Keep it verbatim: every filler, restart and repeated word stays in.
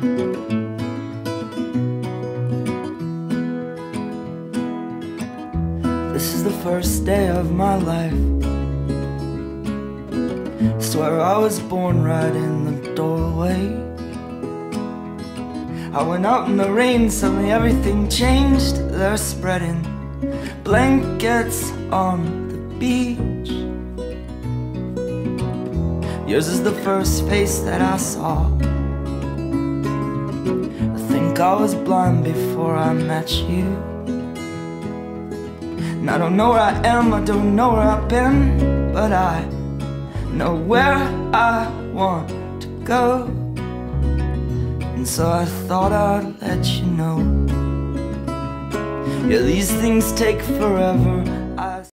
This is the first day of my life. Swear I was born right in the doorway. I went out in the rain, suddenly everything changed. They're spreading blankets on the beach. Yours is the first face that I saw. I think I was blind before I met you. And I don't know where I am, I don't know where I've been, but I know where I want to go. And so I thought I'd let you know. Yeah, these things take forever. I